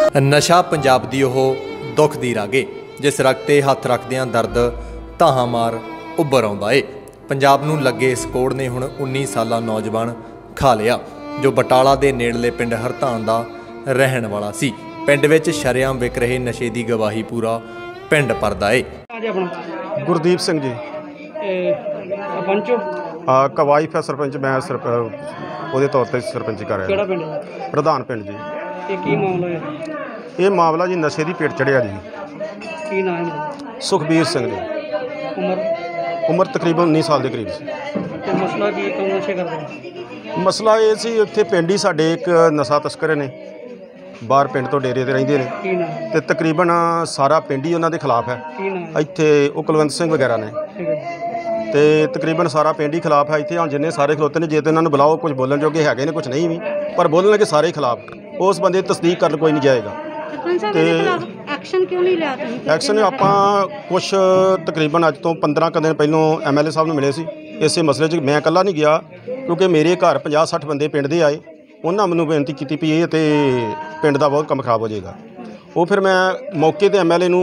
ਨਸ਼ਾ ਪੰਜਾਬ ਦੀ ਉਹ ਦੁੱਖ ਦੀ ਰਾਗੇ ਜਿਸ ਰਗ ਤੇ ਹੱਥ ਰੱਖਦਿਆਂ ਦਰਦ ਧਾਹਾਂ ਮਾਰ ਉੱਭਰ ਆਉਂਦਾ ਏ। ਪੰਜਾਬ ਨੂੰ ਲੱਗੇ ਇਸ ਕੋੜ ਨੇ ਹੁਣ 19 ਸਾਲਾ ਨੌਜਵਾਨ ਖਾ ਲਿਆ ਜੋ ਬਟਾਲਾ ਦੇ ਨੇੜਲੇ ਪਿੰਡ ਹਰਤਾਨ ਦਾ ਰਹਿਣ ਵਾਲਾ ਸੀ। ਪਿੰਡ ਵਿੱਚ ਸ਼ਰੇਆਮ ਵਿਕ ਰਹੇ ਨਸ਼ੇ ਦੀ ਗਵਾਹੀ ਪੂਰਾ ਪਿੰਡ ਭਰਦਾ ਏ। ਗੁਰਦੀਪ ਸਿੰਘ ਜੀ ਸਰਪੰਚ ਕਵਾਈਫ ਹੈ ਸਰਪੰਚ। ਮੈਂ ਉਹਦੇ ਤੌਰ ਤੇ ਸਰਪੰਚੀ ਕਰ ਰਿਹਾ। ਕਿਹੜਾ ਪਿੰਡ ਹੈ? ਪ੍ਰਧਾਨ ਪਿੰਡ ਜੀ। ਇਹ ਕੀ ਮਾਮਲਾ ਹੈ? ਇਹ ਮਾਮਲਾ ਜੀ ਨਸ਼ੇ ਦੀ ਪੇਟ ਚੜਿਆ ਜੀ। ਕੀ ਨਾਮ ਹੈ? ਸੁਖਬੀਰ ਸਿੰਘ ਜੀ। ਉਮਰ ਤਕਰੀਬਨ 19 ਸਾਲ ਦੇ ਕਰੀਬ ਸੀ। ਤੇ ਮਸਲਾ ਕੀ ਕਿਉਂ ਨਸ਼ੇ ਕਰਦੇ? ਮਸਲਾ ਇਹ ਸੀ ਇੱਥੇ ਪਿੰਡ ਹੀ ਸਾਡੇ ਇੱਕ ਨਸ਼ਾ ਤਸਕਰ ਨੇ, ਬਾਹਰ ਪਿੰਡ ਤੋਂ ਡੇਰੇ ਤੇ ਰਹਿੰਦੇ ਨੇ ਕੀ ਨਾਮ? ਤੇ ਤਕਰੀਬਨ ਸਾਰਾ ਪਿੰਡ ਹੀ ਉਹਨਾਂ ਦੇ ਖਿਲਾਫ ਹੈ। ਕੀ ਨਾਮ? ਇੱਥੇ ਉਹ ਕੁਲਵੰਤ ਸਿੰਘ ਵਗੈਰਾ ਨੇ ਠੀਕ ਹੈ। ਤੇ ਤਕਰੀਬਨ ਸਾਰਾ ਪਿੰਡ ਹੀ ਖਿਲਾਫ ਹੈ। ਇੱਥੇ ਹੁਣ ਜਿੰਨੇ ਸਾਰੇ ਖਲੋਤੇ ਨੇ, ਜੇ ਤਾਂ ਇਹਨਾਂ ਨੂੰ ਬੁਲਾਓ, ਕੁਝ ਬੋਲਣ ਜੋਗੇ ਹੈਗੇ ਨੇ, ਕੁਝ ਨਹੀਂ ਵੀ, ਪਰ ਬੋਲਣਗੇ ਸਾਰੇ ਖਿਲਾਫ। ਉਸ ਬੰਦੇ ਦੀ ਤਸਦੀਕ ਕਰਨ ਕੋਈ ਨਹੀਂ ਜਾਏਗਾ। ਤੇ ਐਕਸ਼ਨ ਕਿਉਂ ਨਹੀਂ ਲਿਆ ਤੁਸੀਂ? ਐਕਸ਼ਨ ਆਪਾਂ ਕੁਛ ਤਕਰੀਬਨ ਅੱਜ ਤੋਂ 15 ਕੁ ਦਿਨ ਪਹਿਲਾਂ ਐਮਐਲਏ ਸਾਹਿਬ ਨੂੰ ਮਿਲੇ ਸੀ ਇਸੇ ਮਸਲੇ 'ਚ। ਮੈਂ ਇਕੱਲਾ ਨਹੀਂ ਗਿਆ ਕਿਉਂਕਿ ਮੇਰੇ ਘਰ 50-60 ਬੰਦੇ ਪਿੰਡ ਦੇ ਆਏ। ਉਹਨਾਂ ਮੈਨੂੰ ਬੇਨਤੀ ਕੀਤੀ ਵੀ ਇਹ ਤੇ ਪਿੰਡ ਦਾ ਬਹੁਤ ਕੰਮ ਖਰਾਬ ਹੋ ਜਾਏਗਾ। ਉਹ ਫਿਰ ਮੈਂ ਮੌਕੇ 'ਤੇ ਐਮਐਲਏ ਨੂੰ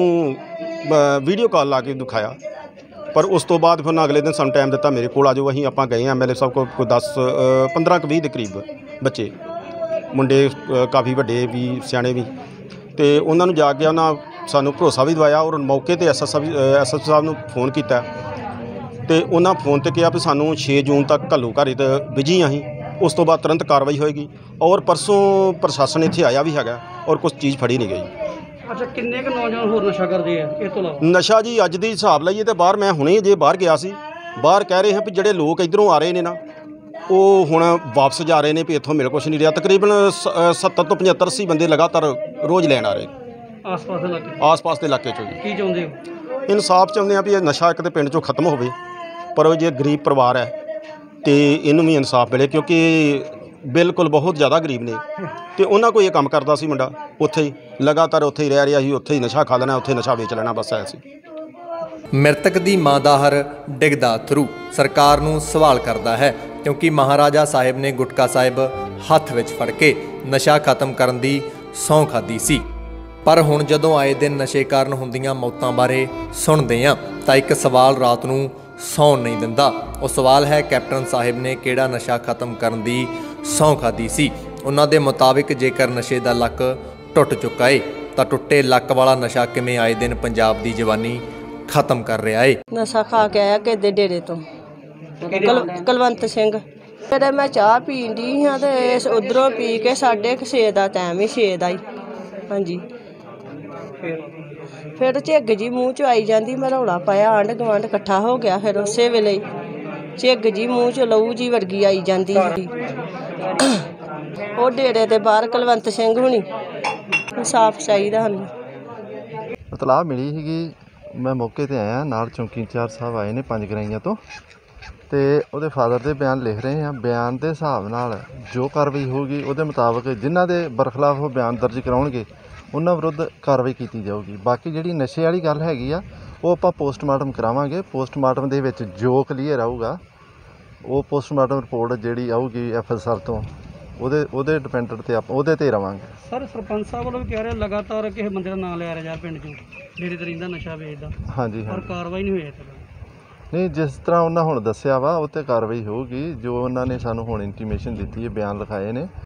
ਵੀਡੀਓ ਕਾਲ ਲਾ ਕੇ ਦਿਖਾਇਆ, ਪਰ ਉਸ ਤੋਂ ਬਾਅਦ ਫਿਰ ਅਗਲੇ ਦਿਨ ਸਾਨੂੰ ਟਾਈਮ ਦਿੱਤਾ ਮੇਰੇ ਕੋਲ ਆ ਜਾਓ। ਅਸੀਂ ਆਪਾਂ ਗਏ ਐਮਐਲਏ ਸਾਹਿਬ ਕੋਲ। ਕੋਈ 15 ਕੁ 20 ਦੇ ਕਰੀਬ ਬੱਚੇ, ਮੁੰਡੇ ਕਾਫੀ ਵੱਡੇ ਵੀ ਸਿਆਣੇ ਵੀ, ਤੇ ਉਹਨਾਂ ਨੂੰ ਜਾ ਕੇ ਉਹਨਾਂ ਸਾਨੂੰ ਭਰੋਸਾ ਵੀ ਦਵਾਇਆ। ਔਰ ਮੌਕੇ 'ਤੇ ਐਸਐਸ ਸਾਹਿਬ ਨੂੰ ਫੋਨ ਕੀਤਾ ਤੇ ਉਹਨਾਂ ਫੋਨ 'ਤੇ ਕਿਹਾ ਵੀ ਸਾਨੂੰ 6 ਜੂਨ ਤੱਕ ਘੱਲੂ ਘਰ ਤੇ ਬਿਜੀ ਅਸੀਂ, ਉਸ ਤੋਂ ਬਾਅਦ ਤੁਰੰਤ ਕਾਰਵਾਈ ਹੋਏਗੀ। ਔਰ ਪਰਸੋਂ ਪ੍ਰਸ਼ਾਸਨ ਇੱਥੇ ਆਇਆ ਵੀ ਹੈਗਾ ਔਰ ਕੁਛ ਚੀਜ਼ ਫੜੀ ਨਹੀਂ ਗਈ। ਅੱਛਾ, ਕਿੰਨੇ ਕੁ ਨੌਜਵਾਨ ਹੋਰ ਨਸ਼ਾ ਕਰਦੇ ਆ ਇਹ ਤੋਂ ਇਲਾਵਾ? ਨਸ਼ਾ ਜੀ ਅੱਜ ਦੀ ਹਿਸਾਬ ਲਾਈਏ ਤੇ ਬਾਹਰ, ਮੈਂ ਹੁਣੇ ਜੇ ਬਾਹਰ ਗਿਆ ਸੀ, ਬਾਹਰ ਕਹਿ ਰਹੇ ਹਾਂ ਵੀ ਜਿਹੜੇ ਲੋਕ ਇੱਧਰੋਂ ਆ ਰਹੇ ਨੇ ਨਾ, ਉਹ ਹੁਣ ਵਾਪਸ ਜਾ ਰਹੇ ਨੇ ਵੀ ਇੱਥੋਂ ਮਿਲ ਕੁਛ ਨਹੀਂ ਰਿਹਾ। ਤਕਰੀਬਨ 70 ਤੋਂ 75 80 ਬੰਦੇ ਲਗਾਤਾਰ ਰੋਜ਼ ਲੈਣ ਆ ਰਹੇ ਆਸ-ਪਾਸ ਦੇ ਇਲਾਕੇ? ਆਸ-ਪਾਸ ਦੇ ਇਲਾਕੇ 'ਚੋਂ ਜੀ। ਕੀ ਚਾਹੁੰਦੇ ਹੋ? ਇਨਸਾਫ ਚਾਹੁੰਦੇ ਆ ਵੀ ਇਹ ਨਸ਼ਾ ਇੱਕ ਤਾਂ ਪਿੰਡ 'ਚੋਂ ਖਤਮ ਹੋਵੇ, ਪਰ ਉਹ ਜੇ ਗਰੀਬ ਪਰਿਵਾਰ ਹੈ ਤੇ ਇਹਨੂੰ ਵੀ ਇਨਸਾਫ ਮਿਲੇ, ਕਿਉਂਕਿ ਬਿਲਕੁਲ ਬਹੁਤ ਜ਼ਿਆਦਾ ਗਰੀਬ ਨੇ। ਤੇ ਉਹਨਾਂ ਕੋਈ ਇਹ ਕੰਮ ਕਰਦਾ ਸੀ ਮੁੰਡਾ, ਉੱਥੇ ਹੀ ਲਗਾਤਾਰ ਉੱਥੇ ਹੀ ਰਹਿ ਰਿਹਾ ਸੀ, ਉੱਥੇ ਹੀ ਨਸ਼ਾ ਖਾ ਲੈਣਾ, ਉੱਥੇ ਨਸ਼ਾ ਵੇਚ ਲੈਣਾ, ਬਸ ਐ ਸੀ। ਮ੍ਰਿਤਕ ਦੀ ਮਾਂ ਦਾ ਹਰ ਡਿੱਗਦਾ ਥਰੂ ਸਰਕਾਰ ਨੂੰ ਸਵਾਲ ਕਰਦਾ ਹੈ ਕਿਉਂਕਿ ਮਹਾਰਾਜਾ ਸਾਹਿਬ ਨੇ ਗੁਟਕਾ ਸਾਹਿਬ ਹੱਥ ਵਿੱਚ ਫੜ ਕੇ ਨਸ਼ਾ ਖਤਮ ਕਰਨ ਦੀ ਸਹੁੰ ਖਾਧੀ ਸੀ। ਪਰ ਹੁਣ ਜਦੋਂ ਆਏ ਦਿਨ ਨਸ਼ੇ ਕਾਰਨ ਹੁੰਦੀਆਂ ਮੌਤਾਂ ਬਾਰੇ ਸੁਣਦੇ ਹਾਂ ਤਾਂ ਇੱਕ ਸਵਾਲ ਰਾਤ ਨੂੰ ਸੌਣ ਨਹੀਂ ਦਿੰਦਾ। ਉਹ ਸਵਾਲ ਹੈ, ਕੈਪਟਨ ਸਾਹਿਬ ਨੇ ਕਿਹੜਾ ਨਸ਼ਾ ਖਤਮ ਕਰਨ ਦੀ ਸਹੁੰ ਖਾਧੀ ਸੀ? ਉਹਨਾਂ ਦੇ ਮੁਤਾਬਿਕ ਜੇਕਰ ਨਸ਼ੇ ਦਾ ਲੱਕ ਟੁੱਟ ਚੁੱਕਾ ਏ ਤਾਂ ਟੁੱਟੇ ਲੱਕ ਵਾਲਾ ਨਸ਼ਾ ਕਿਵੇਂ ਆਏ ਦਿਨ ਪੰਜਾਬ ਦੀ ਜਵਾਨੀ ਖਤਮ ਕਰ ਰਿਹਾ ਏ? ਨਸ਼ਾ ਖਾ ਕੇ ਆਇਆ ਕਿਸੇ ਦੇ ਡੇਰੇ ਤੋਂ, ਕੁਲਵੰਤ ਸਿੰਘ। ਫਿਰ ਮੈਂ ਚਾਹ ਪੀਣ ਦੀ ਹਾਂ ਤੇ ਉਧਰੋਂ ਪੀ ਕੇ 6:30 ਦਾ ਟਾਈਮ ਹੀ, 6 ਦਾ ਹੀ, ਹਾਂਜੀ। ਫਿਰ ਝਿੱਗ ਜੀ ਮੂੰਹ 'ਚ ਆਈ ਜਾਂਦੀ, ਮੈਂ ਰੌਲਾ ਪਾਇਆ, ਆਂਢ ਗੁਆਂਢ ਇਕੱਠਾ ਹੋ ਗਿਆ। ਫਿਰ ਉਸੇ ਵੇਲੇ ਹੀ ਝਿੱਗ ਜੀ ਮੂੰਹ 'ਚ ਲਹੂ ਜੀ ਵਰਗੀ ਆਈ ਜਾਂਦੀ ਸੀ। ਉਹ ਡੇਰੇ ਦੇ ਬਾਹਰ ਕੁਲਵੰਤ ਸਿੰਘ ਹੁਣੀ। ਇਨਸਾਫ ਚਾਹੀਦਾ ਸਾਨੂੰ। ਇਤਲਾਹ ਮਿਲੀ ਸੀਗੀ, ਮੈਂ ਮੌਕੇ 'ਤੇ ਆਇਆ, ਨਾਲ ਚੌਂਕੀ ਇੰਚਾਰਜ ਸਾਹਿਬ ਆਏ ਨੇ 5 ਗਰਾਈਆਂ ਤੋਂ, ਤੇ ਉਹਦੇ ਫਾਦਰ ਦੇ ਬਿਆਨ ਲਿਖ ਰਹੇ ਹਾਂ। ਬਿਆਨ ਦੇ ਹਿਸਾਬ ਨਾਲ ਜੋ ਕਾਰਵਾਈ ਹੋਊਗੀ ਉਹਦੇ ਮੁਤਾਬਕ ਜਿਨ੍ਹਾਂ ਦੇ ਬਰਖਲਾਫ ਉਹ ਬਿਆਨ ਦਰਜ ਕਰਾਉਣਗੇ ਉਹਨਾਂ ਵਿਰੁੱਧ ਕਾਰਵਾਈ ਕੀਤੀ ਜਾਊਗੀ। ਬਾਕੀ ਜਿਹੜੀ ਨਸ਼ੇ ਵਾਲੀ ਗੱਲ ਹੈਗੀ ਆ, ਉਹ ਆਪਾਂ ਪੋਸਟਮਾਰਟਮ ਕਰਾਵਾਂਗੇ। ਪੋਸਟਮਾਰਟਮ ਦੇ ਵਿੱਚ ਜੋ ਕਲੀਅਰ ਆਊਗਾ, ਉਹ ਪੋਸਟਮਾਰਟਮ ਰਿਪੋਰਟ ਜਿਹੜੀ ਆਊਗੀ ਐਫਐਸਆਰ ਤੋਂ, ਉਹਦੇ ਡਿਪੈਂਡੈਂਟ 'ਤੇ ਆਪਾਂ ਉਹਦੇ 'ਤੇ ਰਵਾਂਗੇ। ਸਰ, ਸਰਪੰਚ ਸਾਹਿਬ ਵੱਲੋਂ ਵੀ ਕਹਿ ਰਹੇ ਲਗਾਤਾਰ ਕਿਸੇ ਬੰਦੇ ਦਾ ਨਾਂ ਲਿਆ ਰਿਹਾ ਯਾਰ ਪਿੰਡ 'ਚੋਂ, ਡੇਰੇ ਤੇ ਰਹਿੰਦਾ, ਨਸ਼ਾ ਵੇਚਦਾ। ਹਾਂਜੀ, ਪਰ ਕਾਰਵਾਈ ਨਹੀਂ ਹੋਈ ਇੱਥੇ। ਨਹੀਂ, ਜਿਸ ਤਰ੍ਹਾਂ ਉਹਨਾਂ ਹੁਣ ਦੱਸਿਆ ਵਾ ਉਹ 'ਤੇ ਕਾਰਵਾਈ ਹੋਊਗੀ। ਜੋ ਉਹਨਾਂ ਨੇ ਸਾਨੂੰ ਹੁਣ ਇੰਟੀਮੇਸ਼ਨ ਦਿੱਤੀ ਹੈ, ਬਿਆਨ ਲਿਖਾਏ ਨੇ।